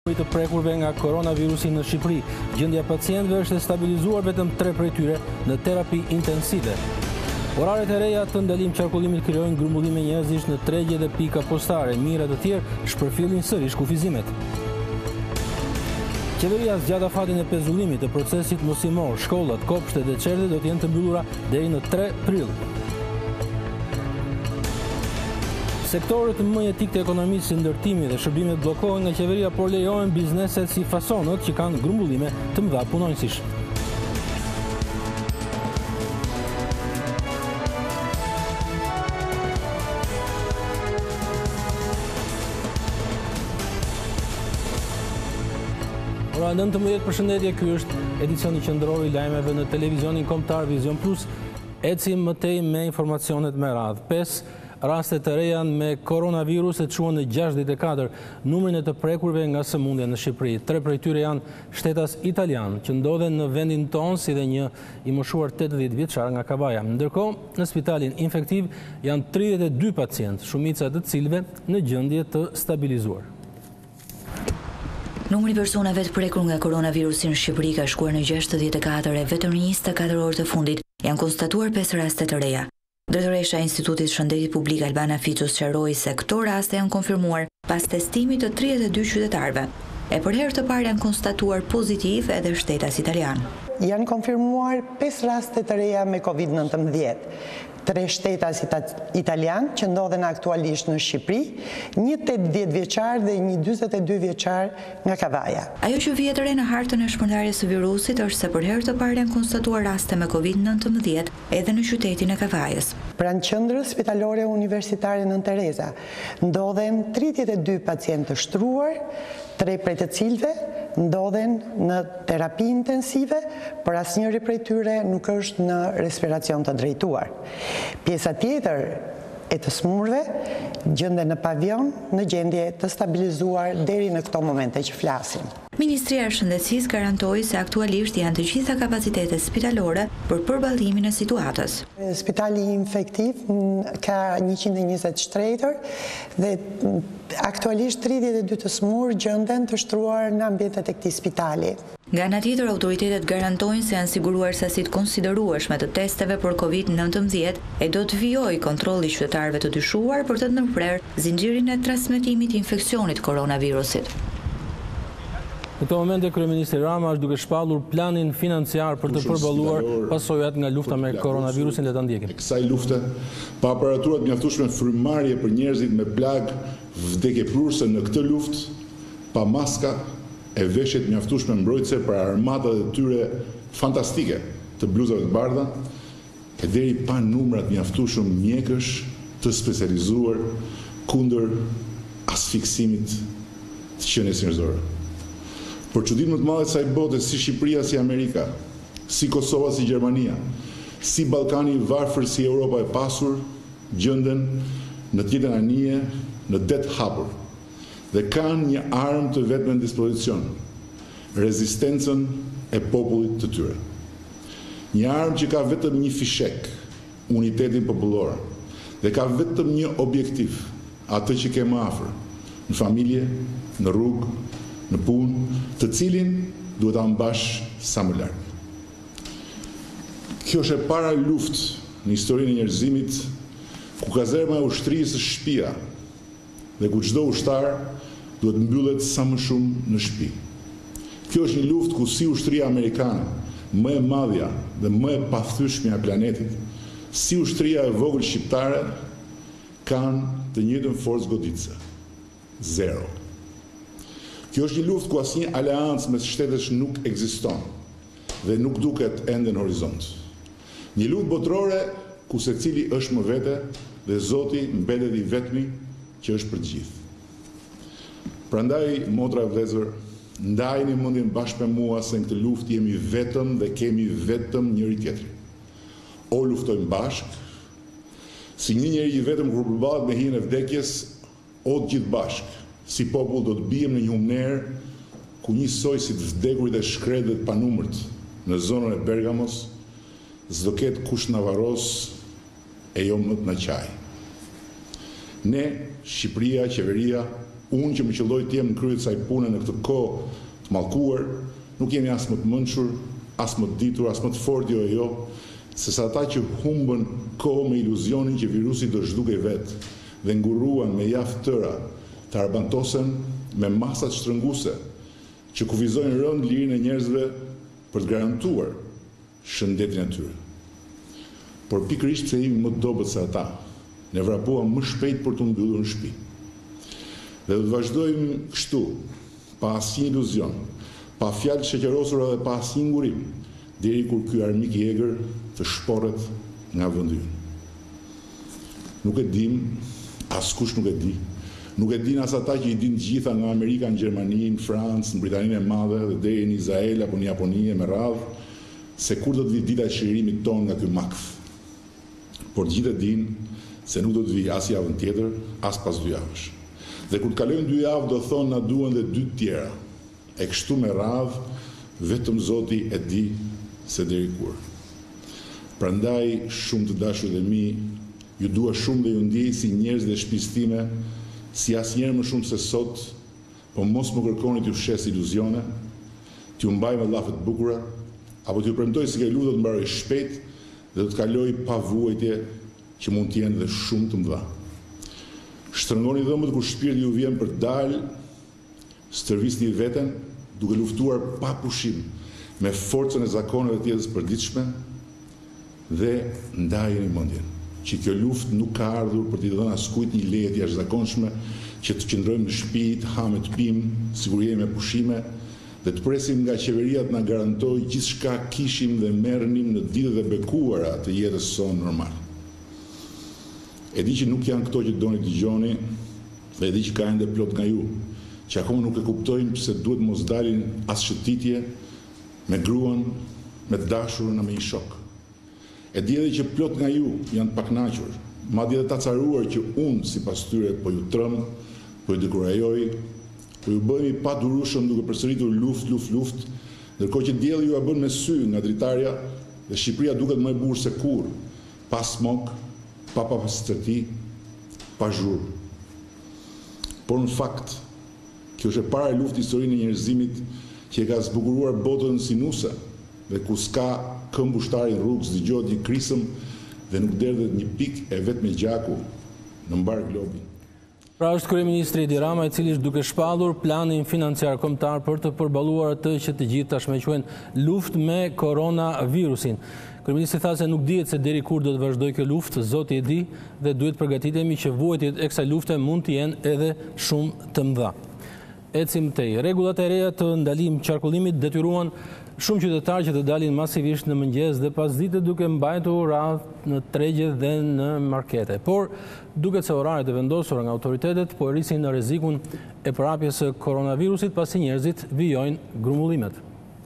Të prekurve nga koronavirusi në Shqipëri, gjendja pacientëve është stabilizuar, vetëm 3 prej tyre në terapi intensive. Oraret e reja të ndalim qarkullimit krijojnë grumbullime njerëzish në tregje dhe pika postare, mira të tjerë shpërfillin sërish kufizimet. Qeveria zgjat afatin e pezullimit të procesit mosimor, shkollat, kopshtet dhe çerdhet do të jenë të mbyllura deri në 3 prill. Sektorët më jetik të ekonomisë si ndërtimi dhe shërbimet bllokohen nga qeveria, por lejohen bizneset si fasonët që kanë grumbullime të mëdha punonjësish. Ora 19, përshëndetje, ky është edicioni qendror i lajmeve në televizionin kombëtar Vision Plus. Ecim më tej me informacionet me radhë. 5 rastet të reja me koronavirus e çuan në 64 numrin e të prekurve nga sëmundja në Shqipëri. 3 prej tyre janë shtetas italian, që ndodhen në vendin tonë, si dhe një i moshuar 80 vjeçar nga Kavaja. Ndërkohë, në spitalin infektiv janë 32 pacientë, shumica të cilëve në gjendje të stabilizuar. Numri personave të prekur nga koronavirusi në Shqipëri ka shkuar në 64 e vetëm në 24 orë të fundit janë konstatuar 5 raste të reja. Drejtoresha e Institutit Shëndetit Publik Albana Ficus sqaroi se këto raste janë konfirmuar pas testimit të 32 qytetarëve. E për herë të parë janë konstatuar pozitiv edhe shtetas italian. Janë konfirmuar 5 raste të reja me COVID-19. 3 shtetas italian që ndodhen aktualisht në Shqipëri, një 80 vjeçar dhe një 42 vjeçar nga Kavaja. Ajo që vjet re në hartën e shpërndarjes së virusit është se për herë të parë janë konstatuar raste me COVID-19 edhe në qytetin e Kavajës. Pranë qendrës spitalore universitare Nën Tereza ndodhen 32 pacientë të shtruar, 3 prej të cilëve ndodhen në terapi intensive, por asnjëri prej tyre nuk është në respiracion të drejtuar. Pjesa tjetër e të smurve gjenden në pavion në gjendje të stabilizuar deri në këto momente që flasim. Ministria e Shëndetësisë garantoi se aktualisht janë të gjitha kapacitetet spitalore për përballimin e situatës. Spitali infektiv ka 120 shtretër dhe aktualisht 32 të smur gjenden të shtruar në ambientet e këtij spitali. Nga ana tjetër, autoritetet garantojnë se janë siguruar sasitë konsiderueshme të testeve për COVID-19 e do të vijojë kontrolli i qytetarëve të dyshuar për të ndërprerë zinxhirin e transmetimit të infeksionit koronavirusit. Në këto momente, kryeministri Rama është duke shpallur planin financiar për të përballuar pasojat nga lufta me koronavirusin. Le ta ndjekim. Kësaj lufte, pa aparaturat mjaftueshme frymarrje për njerëzit me plagë vdekjeprurëse në këtë luftë, pa maska e veshjet mjaftueshme mbrojtëse për armatat e tyre fantastike të bluzave të bardha, e deri pa numrat mjaftueshëm mjekësh të specializuar kundër asfiksimit të qenies njerëzore. Për çuditë më të madhe të saj bote, si Shqipëria, si Amerika, si Kosova, si Gjermania, si Ballkani i varfër, si Europa e pasur, gjenden në të njëjtën anije, në det hapur, dhe kanë një armë të vetme në dispozicion, rezistencën e popullit të tyre. Një armë që ka vetëm një fishek, unitetin popullor, dhe ka vetëm një objektiv, atë që ke më afër, në familje, në rrugë, në punë, të cilin duhet ta mbash sa më larg. Kjo është e para luftë në historinë e njerëzimit ku kazerma e ushtrisë është shtëpia dhe ku çdo ushtar duhet mbyllet sa më shumë në shtëpi. Kjo është një luftë ku si ushtria amerikane, më e madhja dhe më e pathyeshme e planetit, si ushtria e vogël shqiptare kanë të njëjtën forcë goditëse. 0. Kjo është një luftë ku asnjë aleancë mes shtetesh nuk ekziston dhe nuk duket ende në horizont. Një luftë botërore ku secili është më vete dhe Zoti mbetet i vetmi që është për të gjithë. Prandaj, motra e vëllezër, ndajini mendjen bashkë me mua se në këtë luftë jemi vetëm dhe kemi vetëm njëri tjetrin. O luftojmë bashkë, si një njeri i vetëm kur përballet me hijen e vdekjes, o të gjithë bashkë. Si popull do të bijem në një humner ku një soj si të vdekurit e shkretet pa numërt në zonën e Bergamos, s'do ketë kush na varros e jo më të na qaj. Ne, Shqipëria, qeveria, unë që më qëlloj të jem në krye të kësaj pune në këtë kohë të mallkuar, nuk jemi as më të mençur, as më të ditur, as më të fortë jo, se sa ata që humbën kohë me iluzionin që virusi do zhdukej vetë dhe ngurruan me javë tëra të arbantosen me masat shtrënguese që kufizojnë rënd lirinë e njerëzve për të garantuar shëndetin e tyre. Por pikërisht pse jemi më të dobët se ata, ne vrapuam më shpejt për të mbyllur në shtëpi. Dhe do të vazhdojmë kështu, pa asnjë iluzion, pa fjalë sheqerosura dhe pa asnjë ngurim, deri kur ky armik i egër të shporret nga vendi ynë. Nuk e dim, askush nuk e di. Nuk e din as ata që i din të gjitha nga Amerika në Gjermani, në Francë, në Britaninë e Madhe dhe deri në Izrael apo në Japoni e me radhë, se kur do të vi dita e shërimit ton nga ky makth. Por gjithë e din se nuk do të vi as javën tjetër, as pas 2 javësh. Dhe kur të kalojnë 2 javë do thonë na duan dhe 2 tjera. E kështu me radhë, vetëm Zoti e di se deri kur. Prandaj, shumë të dashur dhe mi, ju dua shumë dhe ju ndjej si njerëz dhe shtëpisë time, si asnjëherë më shumë se sot, po mos më kërkoni t'ju fshes iluzione, t'ju mbaj me llafe të bukura, apo t'ju premtoj se kjo luftë do të mbarojë shpejt dhe do të kalojë pa vuajtje që mund të jenë dhe shumë të mëdha. Shtrëngoni dhëmbët kur shpirti ju vjen për të dalë, stërvisni veten duke luftuar pa pushim me forcën e zakoneve të jetës përditshme dhe ndajeni mendjen që kjo luftë nuk ka ardhur për t'i dhënë askujt një leje të jashtëzakonshme që të qëndrojmë në shtëpi, të hamë të pimë, sikur jemi me pushime dhe të presim nga qeveria të na garantojë gjithçka kishim dhe merrnim në ditët e bekuara të jetës sonë normale. E di që nuk janë këto që doni dëgjoni dhe e di që ka ende plot nga ju që akoma nuk e kuptojnë pse duhet mos dalin as shëtitje me gruan, me të dashurën a me një shok. E di edhe që plot nga ju janë të pakënaqur, madje edhe të acaruar që unë sipas tyre po ju trëm, po ju dekurajoj, po ju bëhemi pa durueshëm duke përsëritur luft, ndërkohë që dielli ju a bën me sy nga dritarja dhe Shqipëria duket më e bukur se kur, pa smog, pa pastërti, pa zhurmë. Por në fakt, kjo është e para luftë historinë e njerëzimit që e ka zbukuruar botën si nuse dhe ku s'ka këmbë ushtari në rrugë, s'dëgjohet një krisëm dhe nuk derdhet një pikë e vetme gjaku në mbar globin. Pra është kryeministri Edi Rama i cili është duke shpallur planin financiar kombëtar për të përballuar atë që të gjithë tashmë quajnë luftë me koronavirusin. Kryeministri tha se nuk dihet se deri kur do të vazhdojë kjo luftë, Zoti e di dhe duhet përgatitemi që vuajtjet e kësaj lufte mund të jenë edhe shumë të mëdha. Ecim tej. Rregullat e reja të ndalim qarkullimit detyruan shumë qytetarë që të dalin masivisht në mëngjes dhe pasdite duke mbajtur radhë në tregje dhe në markete. Por duket se oraret e vendosura nga autoritetet po rrisin në rrezikun e përhapjes së koronavirusit pasi njerëzit vijojnë grumbullimet.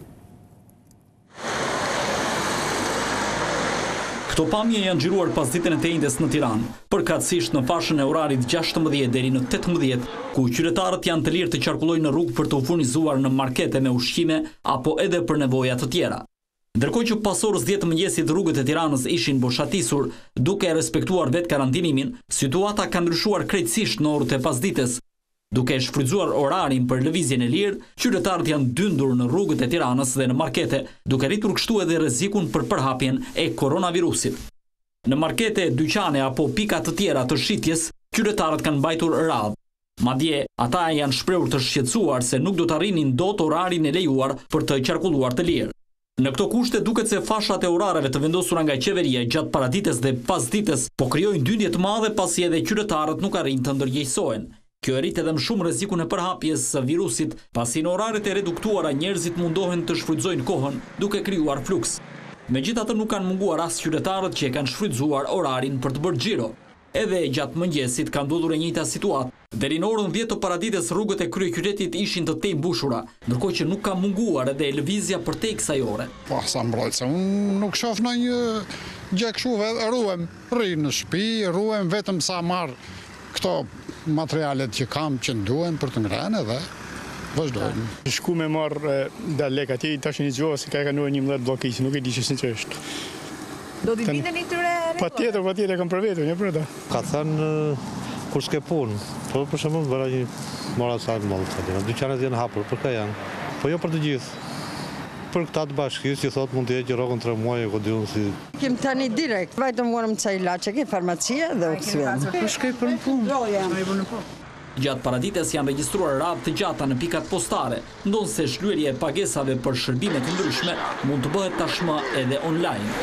Këto pamje janë xhiruar pas ditën e tejndes në Tiranë, përkatësisht në fashën e orarit 16 deri në 18, ku qytetarët janë të lirë të qarkullojnë në rrugë për të u furnizuar në markete me ushqime apo edhe për nevoja të tjera. Ndërkohë që pas orës 10 të mëngjesit rrugët e Tiranës ishin boshatisur, duke respektuar vetë karantinimin, situata ka ndryshuar krejtësisht në orët e pasdites. Duke shfrytzuar orarin për lëvizjen e lirë, qytetarët janë dyndur në rrugët e Tiranës dhe në markete, duke rritur kështu edhe rrezikun për përhapjen e koronavirusit. Në markete, dyqane apo pika të tjera të shitjes, qytetarët kanë mbajtur radhë. Madje, ata janë shprehur të shqetësuar se nuk do të arrinin dot orarin e lejuar për të qarkulluar të lirë. Në këto kushte duket se fashat e orareve të vendosura nga qeveria gjatë paradites dhe pasdites po krijojnë dyndje të madhe pasi edhe qytetarët nuk arrin të ndërgjegjësohen. Kjo e rrit edhe më shumë rrezikun e përhapjes së virusit, pasi në oraret e reduktuara njerëzit mundohen të shfrytëzojnë kohën duke krijuar fluks. Megjithatë nuk kanë munguar as qytetarët që e kanë shfrytëzuar orarin për të bërë xhiro. Edhe gjatë mëngjesit ka ndodhur e njëjta situatë. Deri në orën 10 të paradites rrugët e kryeqytetit ishin të mbushura, ndërkohë që nuk ka munguar edhe lëvizja përtej kësaj ore. Po sa mbrojtse, unë nuk shoh ndonjë gjë kështu, ruhem, rri në shtëpi, ruhem vetëm sa marr këto materialet që kam që duhen për të ngrënë dhe vazhdojmë. Shku me marrë da lek atje, tash një gjohë se ka kanuar 11 blokisë, nuk e di që si që është. Do t'i bindeni këtyre rregullave? Patjetër, kam për vetëm, një për ata. Ka thënë kur s'ke punë. Po për shembull bëra një mora sa të mëdha. Dyqanet janë hapur, për ka janë. Po jo për të gjithë. Për këta të bashkisë që thotë mund të jetë rrogën 3 muaj, ku diun si. Kem tani direkt, vetëm morëm çaj ilaçe ke farmacia dhe u kthyen. Po shkoj për në punë. Gjatë paradites janë regjistruar radhë të gjata në pikat postare, ndonse shlyerja e pagesave për shërbime të ndryshme mund të bëhet tashmë edhe online.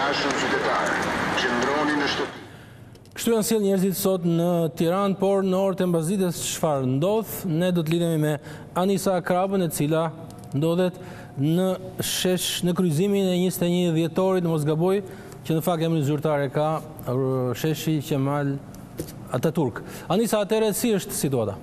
Kështu janë sjell njerëzit sot në Tiranë, por në orët e mbazites çfarë ndodh? Ne do të lidhemi me Anisa Akrabën, e cila ndodhet në shesh në kryqëzimin e 21 dhjetorit, mos gaboj, që në fakt emrin zyrtar e ka sheshi Kemal Ataturk. Anisa, atëherë si është situata?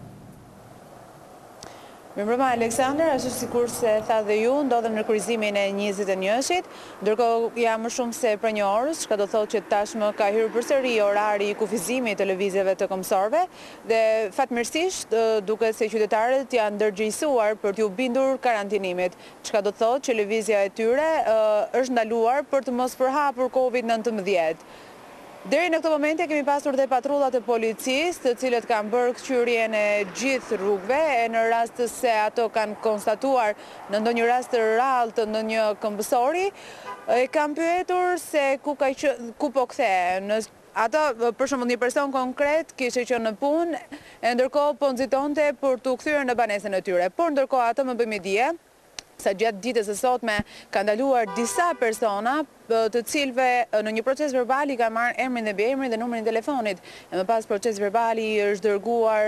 Mirëmbrëma Aleksandër, ashtu sikur se tha dhe ju, ndodhem në kryqëzimin e 21-shit, ndërkohë jam më shumë se për një orës, çka do thotë që tashmë ka hyrë përsëri orari i kufizimit të lëvizjeve të kombësorëve dhe fatmirësisht duket se qytetarët janë ndërgjegjësuar për t'u bindur karantinimit, çka do thotë që lëvizja e tyre është ndaluar për të mos përhapur COVID-19. Deri në këtë moment kemi pasur dhe patrullat e policisë, të cilët kanë bërë kthyrjen e gjithë rrugëve, e në rast se ato kanë konstatuar në ndonjë rast të rrallë të ndonjë këmbësori, e kanë pyetur se ku po kthehen. Ata, për shembull, një person konkret kishte qenë në punë, e ndërkohë po nxitonte për t'u kthyer në banesën e tyre. Por ndërkohë ato më bëjmë dije sa gjatë ditës së sotme ka ndaluar disa persona të cilëve në një proces verbal i ka marrë emrin dhe emrin dhe numrin e telefonit. E më pas proces verbali është dërguar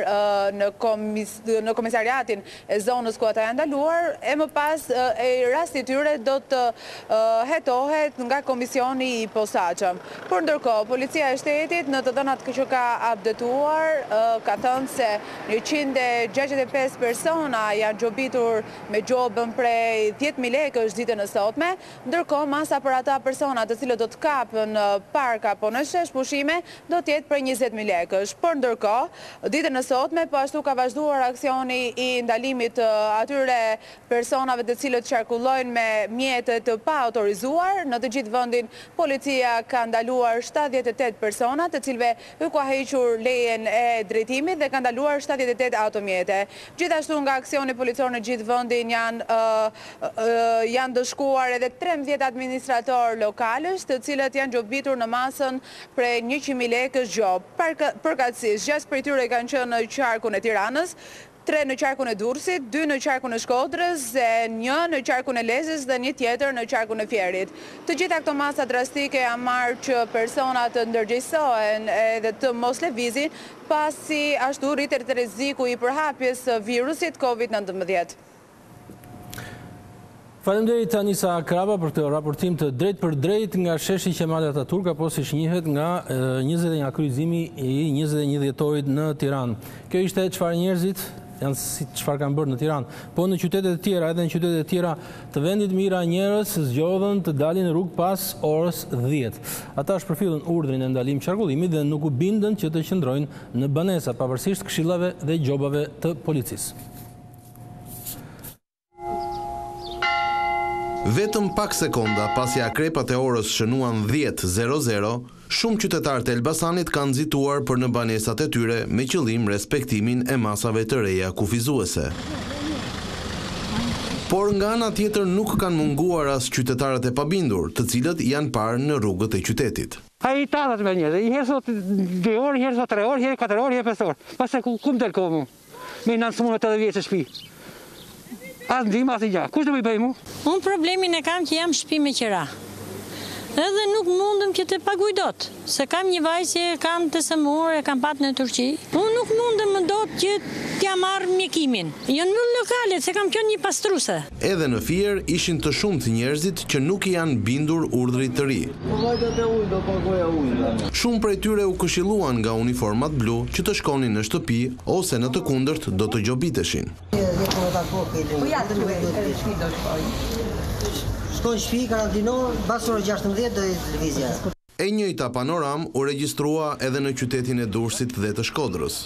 në komisariatin e zonës ku ata janë ndaluar, e më pas rasti i tyre do të hetohet nga komisioni i posaçëm. Por ndërkohë, policia e shtetit në të dhënat që ka updetuar ka thënë se 165 persona janë gjobitur me gjobën prej 10.000 lekësh ditën e sotme, ndërkohë masa për ata persona të cilët do të kapën park apo në shesh pushime do të jetë për 20.000 lekësh. Por ndërkohë, ditën e sotme po ashtu ka vazhduar aksioni i ndalimit të atyre personave të cilët qarkullojnë me mjete të pa autorizuar. Në të gjithë vendin policia ka ndaluar 78 persona të cilëve u ka hequr lejen e drejtimit dhe ka ndaluar 78 automjete. Gjithashtu nga aksioni policor në gjithë vendin janë dëshkuar edhe 13 administrator lokalës, të cilët janë gjobitur në masën prej 100.000 lekësh gjobë. Përkatësisht, 6 prej tyre kanë qenë në qarkun e Tiranës, 3 në qarkun e Durrësit, 2 në qarkun e Shkodrës, 1 në qarkun e Lezhës dhe 1 tjetër në qarkun e Fierit. Të gjitha këto masa drastike janë marrë që personat të ndërgjegjësohen edhe të mos lëvizin, pasi ashtu rritet rreziku i përhapjes së virusit COVID-19. Faleminderit Anisa Akraba për këtë raportim të drejt për drejt nga sheshi Kemal Ataturk, apo siç njihet nga 21 kryqëzimi i 21 dhjetorit në Tiranë. Kjo ishte çfarë njerëzit janë si çfarë kanë bërë në Tiranë, po në qytetet e tjera, edhe në qytetet e tjera të vendit mira njerëz zgjodhen të dalin në rrugë pas orës 10. Ata shpërfillën urdhrin e ndalim qarkullimit dhe nuk u bindën që të qëndrojnë në banesa, pavarësisht këshillave dhe gjobave të policisë. Vetëm pak sekonda pasi akrepat e orës shënuan 10:00, shumë qytetarë të Elbasanit kanë nxituar për në banesat e tyre me qëllim respektimin e masave të reja kufizuese. Por nga ana tjetër nuk kanë munguar as qytetarët e pabindur, të cilët janë parë në rrugët e qytetit. Ai tatat me njerëz, i herë sot 2 orë, i herë sot 3 orë, i herë 4 orë, i herë 5 orë. Pastaj ku më del komo? Me nën smunë të 80 vjeç në shtëpi. As ndim, as i gja. Kush do më bëj mu? Unë problemin e kam që jam shtëpi me qira. Edhe nuk mundëm që të paguaj dot, se kam një vajzë që kam të sëmurë, e kam patë në Turqi. Unë nuk mundëm më dot që t'ja marrë mjekimin. Jo në lokalet, se kam qenë një pastruse. Edhe në Fier ishin të shumtë njerëzit që nuk janë bindur urdhrit të ri. Shumë prej tyre u këshilluan nga uniformat blu që të shkonin në shtëpi ose në të kundërt do të gjobiteshin. Shkojnë shtëpi, karantinor, pas orës 16 do lëvizja. E njëjta panoram u regjistrua edhe në qytetin e Durrësit dhe të Shkodrës.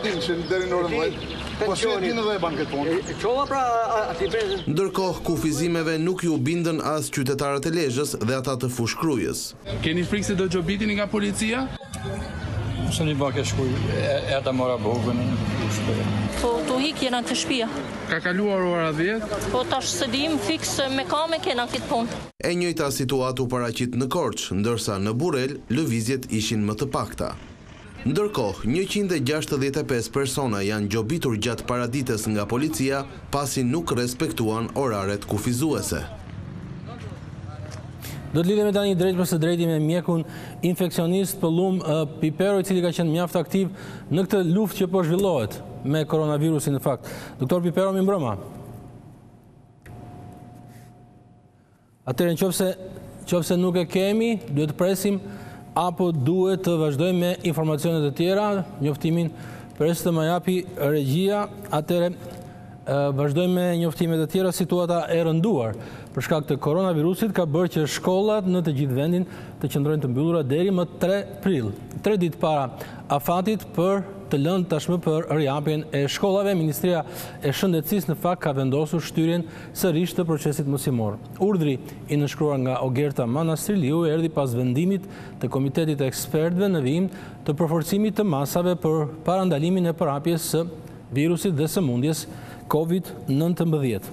Ndërkohë kufizimeve nuk ju bindën as qytetarët e Lezhës dhe ata të Fushkrujës. Keni frikë se do gjobitini nga policia? Se një bëke shkuj, erta mora bogën, Po, tu hik jena të shtëpia. Ka kaluar ora 10? Po, tash së dim fix me kame kena këtë punë. E njëjta situatë u paraqit në Korç, ndërsa në Burrel lëvizjet ishin më të pakta. Ndërkohë, 165 persona janë gjobitur gjatë paradites nga policia pasi nuk respektuan oraret kufizuese. Do të lidhemi tani drejt për së drejti me mjekun infeksionist Pëllum Pipero, i cili ka qenë mjaft aktiv në këtë luftë që po zhvillohet me koronavirusin në fakt. Doktor Pipero, mi mbrëma. Atëherë nëse nuk e kemi, duhet të presim apo duhet të vazhdojmë me informacionet e tjera, njoftimin përse të më japi regjia, atëherë vazhdojmë me njoftimet e tjera. Situata e rënduar për shkak të koronavirusit ka bërë që shkollat në të gjithë vendin të qëndrojnë të mbyllura deri më 3 prill. 3 ditë para afatit për të lënë tashmë për rihapjen e shkollave, Ministria e Shëndetësisë në fakt ka vendosur shtyrjen sërish të procesit mësimor. Urdhri i nënshkruar nga Ogerta Manastriliu erdhi pas vendimit të Komitetit të Ekspertëve në vijim të përforcimit të masave për parandalimin e përhapjes së virusit dhe sëmundjes COVID-19.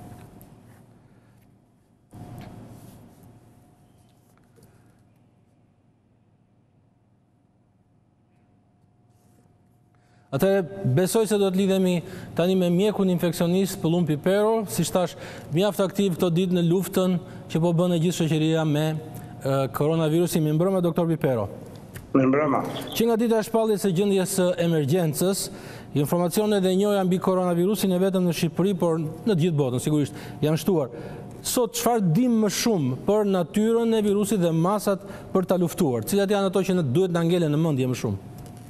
Atëherë besoj se do të lidhemi tani me mjekun infeksionist Pëllum Pipero, si thash, mjaft aktiv këto ditë në luftën që po bën e gjithë shoqëria me koronavirusin. Mi mbrëma, doktor Pipero. Mi mbrëma. Që nga dita e shpalljes së gjendjes së emergjencës, informacionet e njoja mbi koronavirusin e vetëm në Shqipëri, por në të gjithë botën sigurisht janë shtuar. Sot çfarë dim më shumë për natyrën e virusit dhe masat për ta luftuar? Cilat janë ato që ne duhet na ngelen në mendje më shumë?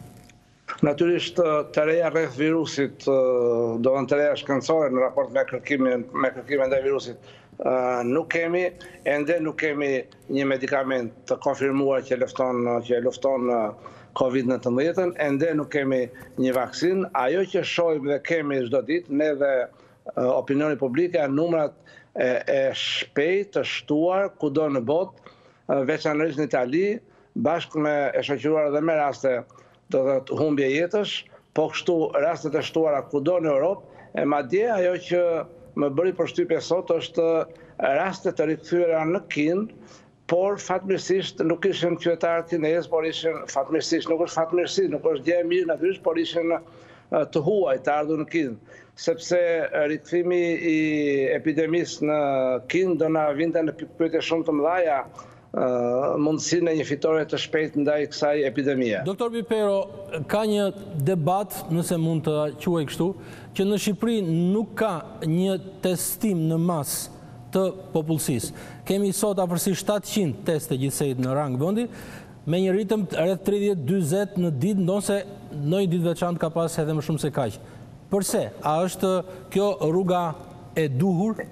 Natyrisht të reja rreth virusit, do të reja shkencore në raport me kërkimin ndaj virusit, nuk kemi, ende nuk kemi një medikament të konfirmuar që lufton COVID-19, ende nuk kemi një vaksin. Ajo që shohim dhe kemi çdo ditë, ne dhe opinioni publik, janë numrat e shpejt të shtuar kudo në botë, veçanërisht në Itali, bashkë me e shoqëruar edhe me raste do të humbje jetësh, po kështu rastet e shtuara kudo në Europë, e madje ajo që më bëri përshtypje sot është raste të rikthyera në Kinë, por fatmirësisht nuk ishin qytetarë kinezë, por ishin fatmirësisht, nuk është fatmirësi, nuk është gjë e mirë natyrisht, por ishin të huaj të ardhur në Kinë, sepse rikthimi i epidemisë në Kinë do na vinte në pyetje shumë të mëdha mundësinë e një fitore të shpejt ndaj kësaj epidemie. Doktor Pipero, ka një debat, nëse mund të quaj kështu, që në Shqipëri nuk ka një testim në masë të popullsisë. Kemi sot afërsisht 700 teste gjithsejt në rang vendi, me një ritëm rreth 30-40 në ditë, ndonse në një ditë veçantë ka pas edhe më shumë se kaq. Përse? A është kjo rruga e duhur?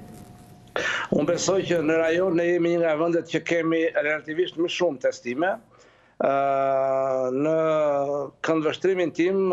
Unë besoj që në rajon ne jemi një nga vendet që kemi relativisht më shumë testime. Në këndvështrimin tim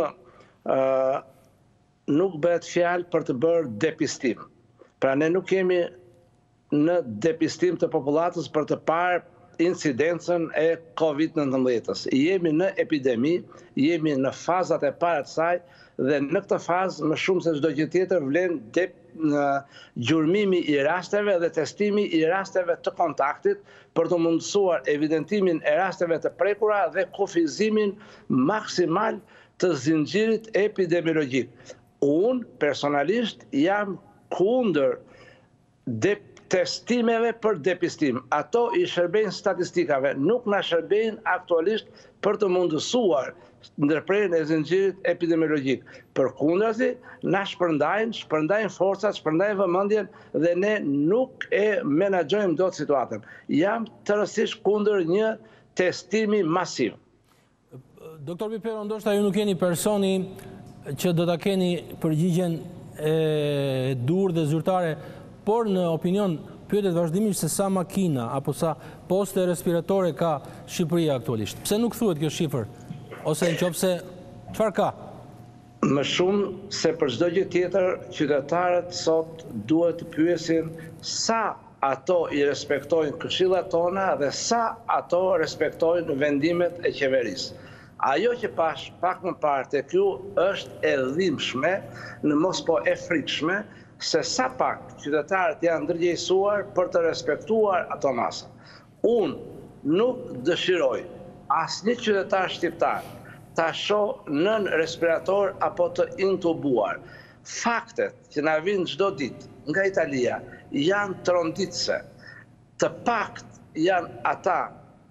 nuk bëhet fjalë për të bërë depistim. Pra ne nuk jemi në depistim të popullatës për të parë incidencën e COVID-19. Jemi në epidemi, jemi në fazat e para të saj, dhe në këtë fazë më shumë se çdo gjë tjetër vlen gjurmimi i rasteve dhe testimi i rasteve të kontaktit për të mundësuar evidentimin e rasteve të prekura dhe kufizimin maksimal të zinxhirit epidemiologjik. Unë personalisht jam kundër testimeve për depistim. Ato i shërbejnë statistikave, nuk na shërbejnë aktualisht për të mundësuar ndërprerjen e zinxhirit epidemiologjik. Përkundrazi, na shpërndajnë forcat, shpërndajnë vëmendjen dhe ne nuk e menaxhojmë dot situatën. Jam tërësisht kundër një testimi masiv. Doktor Pipero, ndoshta ju nuk jeni personi që do ta keni përgjigjen e dur dhe zyrtare, por në opinion pyetet vazhdimisht se sa makina apo sa poste respiratore ka Shqipëria aktualisht. Pse nuk thuhet kjo shifër? Ose nëse çfarë ka? Më shumë se për çdo gjë tjetër, qytetarët sot duhet të pyesin sa ato i respektojnë këshillat tona dhe sa ato respektojnë vendimet e qeverisë. Ajo që pak më parë kjo është e dhimbshme, në mos po e frikshme, se sa pak qytetarët janë ndërgjegjësuar për të respektuar ato masa. Unë nuk dëshiroj asnjë qytetar shqiptar ta shoh nën respirator apo të intubuar. Faktet që na vijnë çdo ditë nga Italia janë tronditse. Të pakt janë ata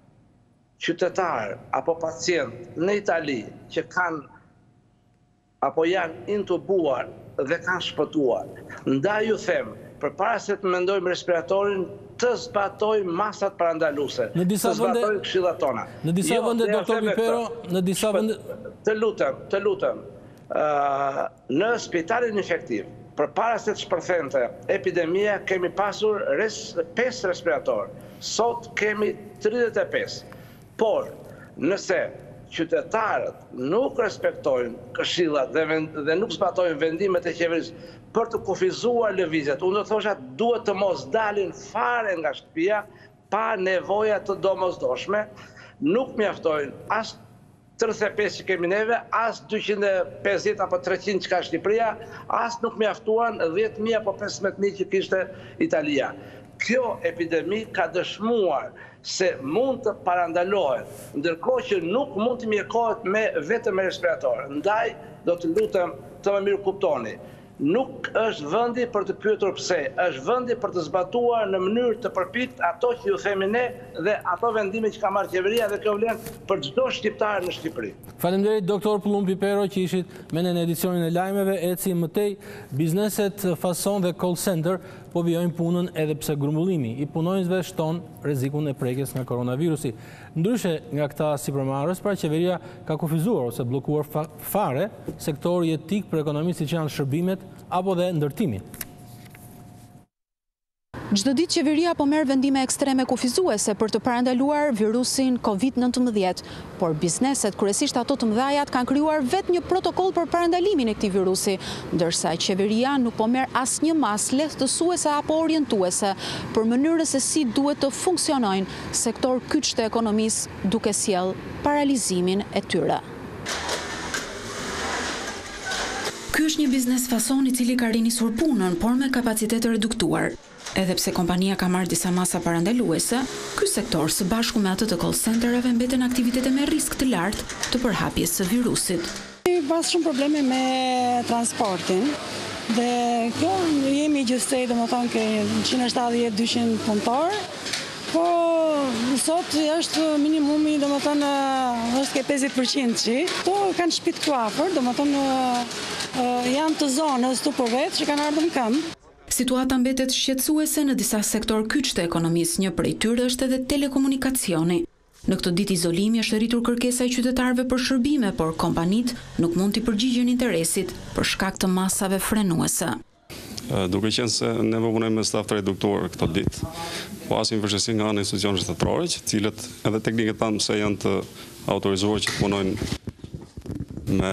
qytetarë apo pacient në Itali që kanë apo janë intubuar dhe kanë shpëtuar. Ndaj ju them, përpara se të mendojmë respiratorin, të zbatojmë masat parandaluese, të zbatojmë këshillat tona. Në disa vende, doktor Pipero, në disa vende... Të lutem, në spitalin infektiv, përpara se të shpërthente epidemia, kemi pasur 5 respirator. Sot kemi 35. Por, nëse qytetarët nuk respektojnë këshillat dhe nuk zbatojnë vendimet e qeverisë për të kufizuar lëvizjet, unë do thosha duhet të mos dalin fare nga shtëpia pa nevoja të domosdoshme, nuk mjaftojnë as 35 që kemi neve, as 250 apo 300 që ka Shqipëria, as nuk mjaftuan 10.000 apo 15.000 që kishte Italia. Kjo epidemi ka dëshmuar se mund të parandalohet, ndërkohë që nuk mund të mjekohet vetëm me respirator. Ndaj, do të lutem të më mirë kuptoni. Nuk është vendi për të pyetur pse, është vendi për të zbatuar në mënyrë të përpikt ato që ju themi ne dhe ato vendime që ka marrë qeveria dhe kjo vlen për çdo shqiptar në Shqipëri. Faleminderit doktor Pullum Pipero që ishit me në edicionin e lajmeve. Eci mëtej, bizneset fason dhe call center po vijojnë punën edhe pse grumbullimi i punonjësve shton rrezikun e prekjes nga koronavirusi. Ndryshe nga këta sipërmarrës, pra qeveria ka kufizuar ose bllokuar fare sektori jetik për ekonomisë që janë shërbimet apo dhe ndërtimi. Çdo ditë qeveria po merr vendime ekstreme kufizuese për të parandaluar virusin COVID-19, por bizneset, kryesisht ato të mëdhajat, kanë krijuar vetë një protokoll për parandalimin e këtij virusi, ndërsa qeveria nuk po merr asnjë masë lehtësuese apo orientuese për mënyrën se si duhet të funksionojnë sektor kyç të ekonomisë, duke sjell paralizimin e tyre. Ky është një biznes fason i cili ka rinisur punën, por me kapacitet të reduktuar. Edhe pse kompania ka marrë disa masa parandaluese, ky sektor së bashku me atë të call centerave mbeten aktivitete me risk të lartë të përhapjes së virusit. Pas shumë probleme me transportin dhe kjo jemi gjithsej, domethënë ke 170-200 punëtor, po sot është minimumi, domethënë është ke 50% që to kanë shtëpi këtu afër, domethënë janë të zonës tu përveç që kanë ardhur në këmbë. Situata mbetet shqetësuese në disa sektor kyç të ekonomisë, një prej tyre është edhe telekomunikacioni. Në këtë ditë izolimi është rritur kërkesa e qytetarëve për shërbime, por kompanitë nuk mund t'i përgjigjen interesit për shkak të masave frenuese. Duke qenë se ne punojmë me staf të reduktor këto ditë, po asim vështirësi nga ana e institucioneve shtetërore, të cilët edhe teknikët tanë se janë të autorizuar që të punojnë me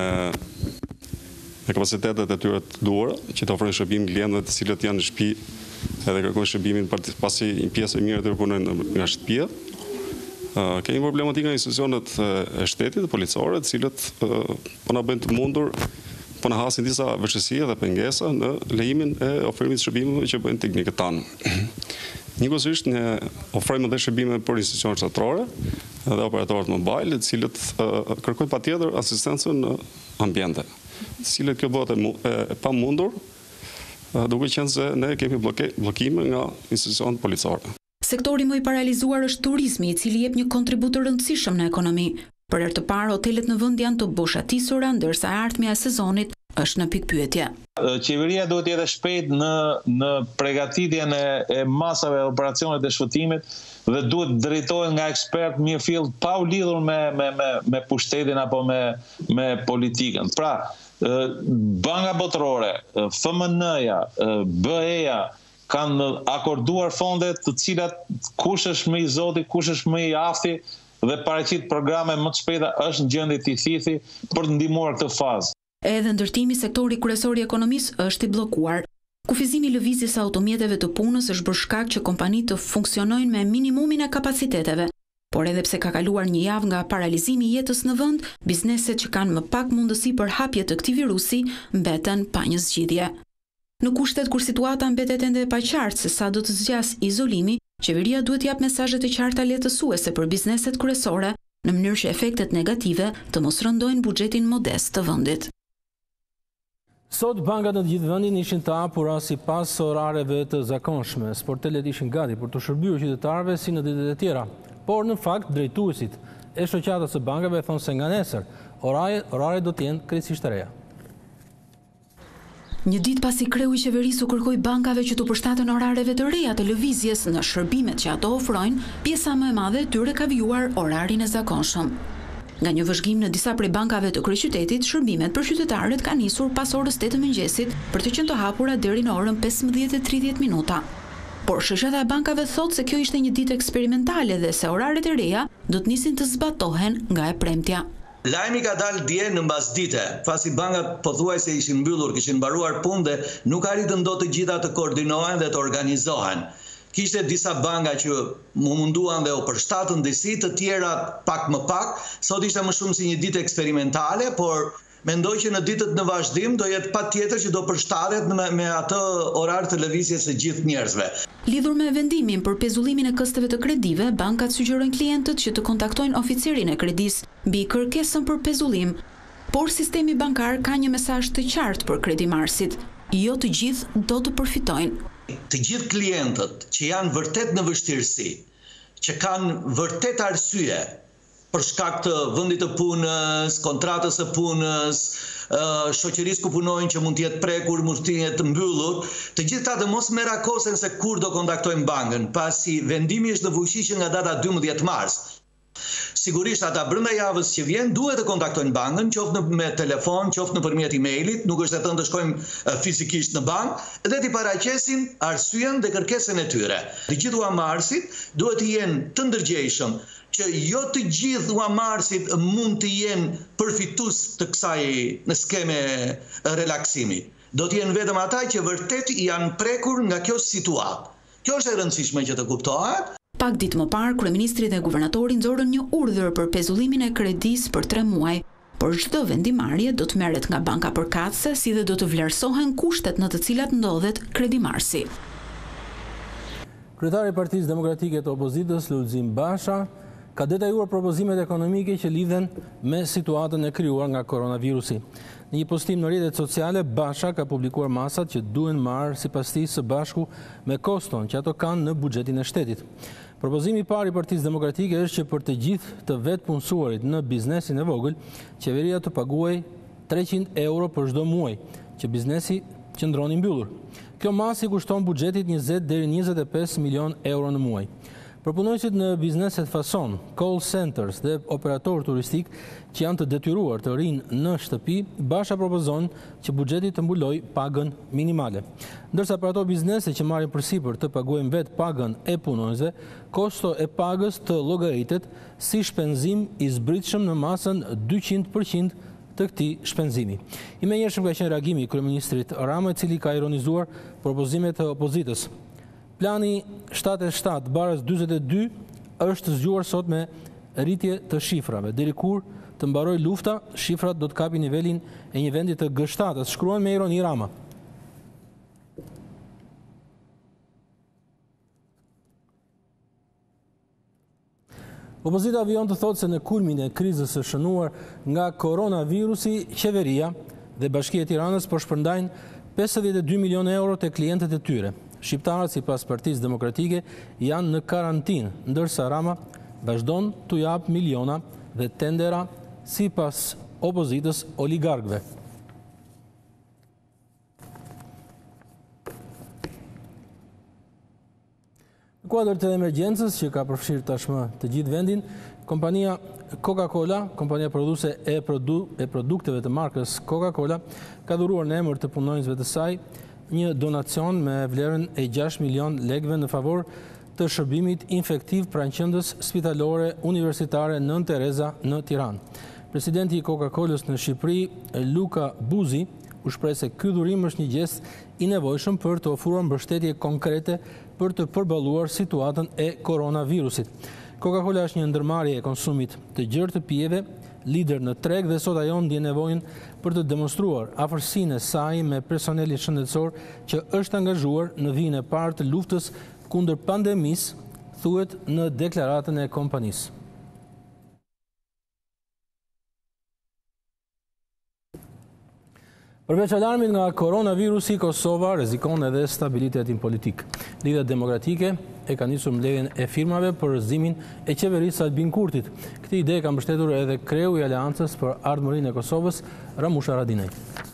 kapacitetet e tyre të duara, që të ofrojnë shërbim klientëve të cilët janë në shtëpi edhe kërkojnë shërbimin pasi një pjesë e mirë të punojnë nga shtëpia. Kemi problematika në institucionet e shtetit, policore, të cilët po na bëjnë të mundur, po na hasin disa vështirësi dhe pengesa në lejimin e ofrimit të shërbimeve që bëjnë teknikët tanë. Njëkohësisht ne ofrojmë edhe shërbime për institucionet shtetërore dhe operatorët mobile, të cilët kërkojnë patjetër asistencën në ambiente, të cilët kjo bëhet e pamundur, duke qenë se ne kemi bllokime nga institucionet policore. Sektori më i paralizuar është turizmi, i cili jep një kontribut të rëndësishëm në ekonomi. Për herë të parë, hotelet në vend janë të boshatisura, ndërsa e ardhmja e sezonit është në pikpyetje. Qeveria duhet jetë shpejt në përgatitjen e masave e operacionet e shfutimit dhe duhet drejtohet nga ekspert mirëfill pa u lidhur me pushtetin apo me politikën. Pra, Banka Botërore, FMN-ja, BE-ja kanë akorduar fondet të cilat kush është më i zoti, kush është më i afti dhe paraqit programe më të shpejta është në gjendje të thithi për të ndihmuar këtë fazë. Edhe ndërtimi sektori kryesor i ekonomisë është i bllokuar. Kufizimi i lëvizjes së automjeteve të punës është bërë shkak që kompanitë të funksionojnë me minimumin e kapaciteteve, Por edhe pse ka kaluar një javë nga paralizimi i jetës në vend, bizneset që kanë më pak mundësi për hapje të këtij virusi mbeten pa një zgjidhje. Në kushtet kur situata mbetet ende e paqartë se sa do të zgjas izolimi, qeveria duhet jap mesazhe të qarta lehtësuese për bizneset kryesore, në mënyrë që efektet negative të mos rëndojnë buxhetin modest të vendit. Sot bankat në të gjithë vendin ishin të hapura sipas orareve të zakonshme. Sportelet ishin gati për të shërbyer qytetarëve si në ditët e tjera. Por në fakt drejtuesit e shoqatës së bankave thonë se nga nesër oraret do të jenë krejtësisht të reja. Një ditë pasi kreu i qeverisë u kërkoi bankave që të përshtaten orareve të reja të lëvizjes në shërbimet që ato ofrojnë, pjesa më e madhe e tyre ka vijuar orarin e zakonshëm. Nga një vëzhgim në disa prej bankave të kryeqytetit, shërbimet për qytetarët kanë nisur pas orës 8 të mëngjesit për të qenë të hapura deri në orën 15:30. Por shoqata e bankave thotë se kjo ishte një ditë eksperimentale dhe se oraret e reja do të nisin të zbatohen nga e premtja. Lajmi ka dalë dje në mbasdite, pasi bankat pothuajse ishin mbyllur, kishin mbaruar punë dhe nuk arritën dot të gjitha të koordinohen dhe të organizohen. Kishte disa banka që munduan dhe u përshtatën disi, të tjera pak më pak. Sot ishte më shumë si një ditë eksperimentale, por mendoj që në ditët në vazhdim do jetë patjetër që do përshtatet me atë orar të lëvizjes së gjithë njerëzve. Lidhur me vendimin për pezullimin e kësteve të kredive, bankat sugjerojnë klientët që të kontaktojnë oficerin e kredisë mbi kërkesën për pezullim. Por sistemi bankar ka një mesazh të qartë për kredimarrësit: jo të gjithë do të përfitojnë. Të gjithë klientët që janë vërtet në vështirësi, që kanë vërtet arsye për shkak të vendit të punës, kontratës së punës, shoqërisë ku punojnë që mund të jetë prekur, mund të jetë mbyllur, të gjithë ata të mos merakosen se kur do kontaktojnë bankën, pasi vendimi është në fuqi që nga data 12 mars. Sigurisht ata brenda javës që vjen duhet të kontaktojnë bankën, qoftë me telefon, qoftë nëpërmjet emailit, nuk është e thënë të shkojmë fizikisht në bankë dhe t'i paraqesin arsyen dhe kërkesën e tyre. Të gjithë huamarrësit duhet të jenë të ndërgjegjshëm, që jo të gjithë huamarrësit mund të jenë përfitues të kësaj në skeme relaksimi. Do të jenë vetëm ata që vërtet janë prekur nga kjo situatë. Kjo është e rëndësishme që të kuptohet. Pak ditë më parë, kryeministri dhe guvernatori nxorën një urdhër për pezullimin e kredisë për 3 muaj, por çdo vendimarrje do të merret nga banka përkatëse, si dhe do të vlerësohen kushtet në të cilat ndodhet kredimarrësi. Kryetari i Partisë Demokratike të Opozitës, Lulzim Basha, ka detajuar propozimet ekonomike që lidhen me situatën e krijuar nga koronavirusi. Në një postim në rrjetet sociale, Basha ka publikuar masat që duhen marrë sipas tij së bashku me koston që ato kanë në buxhetin e shtetit. Propozimi i parë i Partisë Demokratike është që për të gjithë të vetë punësuarit në biznesin e vogël, qeveria të paguajë 300 euro për çdo muaj që biznesi qëndroni mbyllur. Kjo masë i kushton buxhetit 20 deri 25 milion euro në muaj. Përpunojësit në bizneset fason, call centers dhe operatorë turistik që janë të detyruar të rinë në shtëpi, Basha propozon që buxheti të mbulojë pagën minimale. Ndërsa për ato biznese që marrin përsipër të paguajnë vetë pagën e punonjësve, kosto e pagës të llogaritet si shpenzim i zbritshëm në masën 200% të këtij shpenzimi. I menjëhershëm ka qenë reagimi i kryeministrit Rama, i cili ka ironizuar propozimet e opozitës. Plani 77/42 është zgjuar sot me rritje të shifrave. Deri kur të mbaroj lufta, shifrat do të kapin nivelin e një vendi të G7-s, shkruan me ironi Rama. Opozita vijon të thotë se në kulmin e krizës së shënuar nga koronavirusi, qeveria dhe Bashkia e Tiranës po shpërndajnë 52 milion euro te klientët e tyre. Shqiptarët, sipas Partisë Demokratike, janë në karantinë, ndërsa Rama vazhdon t'u jap miliona dhe tendera sipas opozitës oligarkëve. Në kuadër të emergjencës që ka përfshirë tashmë të gjithë vendin, kompania Coca-Cola, kompania produse e produkteve të markës Coca-Cola, ka dhuruar në emër të punonjësve të saj një donacion me vlerën e 6 milion lekëve në favor të shërbimit infektiv pranë qendrës spitalore universitare Nën Tereza në Tiranë. Presidenti i Coca-Colës në Shqipëri, Luka Buzi, u shpreh se ky dhurim është një gest i nevojshëm për të ofruar mbështetje konkrete për të përballuar situatën e koronavirusit. Coca-Cola është një ndërmarrje e konsumit të gjerë të pijeve, lider në treg dhe sot ajo ndjen nevojën për të demonstruar afërsinë e saj me personelin shëndetësor që është angazhuar në vijën e parë të luftës kundër pandemisë, thuhet në deklaratën e kompanisë. Përveç alarmit nga koronavirusi, Kosova rrezikon edhe stabilitetin politik. Lidhja Demokratike e ka nisur mbledhjen e firmave për rrëzimin e qeverisë Albin Kurtit. Këtë ide ka mbështetur edhe kreu i Aleancës për Ardhmërinë e Kosovës, Ramush Haradinaj.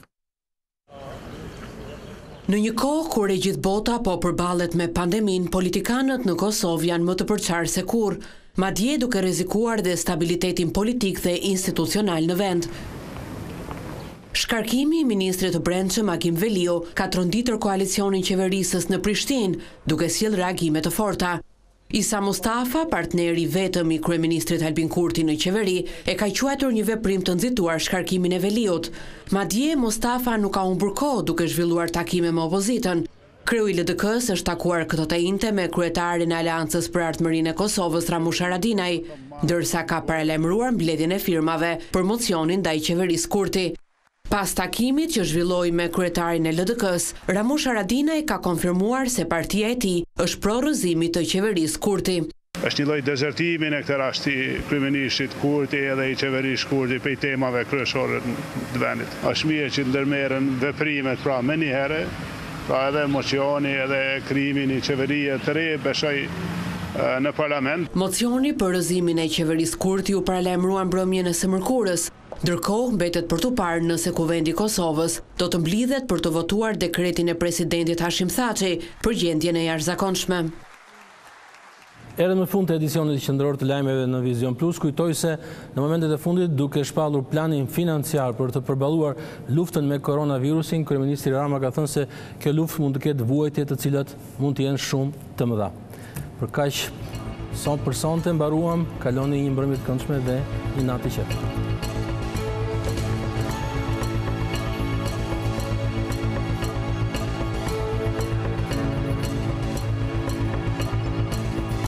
Në një kohë kur e gjithë bota po përballet me pandemin, politikanët në Kosovë janë më të përçarë se kurrë, madje duke rrezikuar dhe stabilitetin politik dhe institucional në vend. Shkarkimi i ministrit të brendshëm Akim Velio ka tronditur koalicionin qeverisës në Prishtinë, duke sjellë reagime të forta. Isa Mustafa, partneri vetëm i kryeministrit Albin Kurti në qeveri, e ka quajtur një veprim të nxituar shkarkimin e Veliot. Madje Mustafa nuk ka humbur kohë duke zhvilluar takime me opozitën. Kreu i LDK-s është takuar këto të njëjtë me kryetarin e Aleancës për Ardhmërinë e Kosovës Ramush Haradinaj, ndërsa ka paralajmëruar mbledhjen e firmave për mocionin ndaj qeverisë Kurti. Pas takimit që zhvilloi me kryetarin e LDK-s, Ramush Haradinaj ka konfirmuar se partia e tij është pro rrëzimit të qeverisë Kurti. Është një lloj dezertimi në këtë rast i kryeministit Kurti edhe i qeverisë Kurti për temave kryesore të vendit. Është mirë që ndërmerren veprimet pra më një herë, pra edhe mocioni edhe krimin i qeverisë të re beshoj në parlament. Mocioni për rrëzimin e qeverisë Kurti u paralajmërua mbrëmjen e së mërkurës. Ndërkohë, mbetet për të parë nëse Kuvendi i Kosovës do të mblidhet për të votuar dekretin e presidentit Hashim Thaçi për gjendjen e jashtëzakonshme. Erdhëm në fund të edicionit qendror të lajmeve në Vizion Plus, kujtoj se në momentet e fundit duke shpallur planin financiar për të përballuar luftën me koronavirusin, kryeministri Rama ka thënë se kjo luftë mund të ketë vuajtje të cilat mund të jenë shumë të mëdha. Për kaq, son për sonte mbaruam, kaloni një mbrëmje të këndshme dhe një natë të qetë.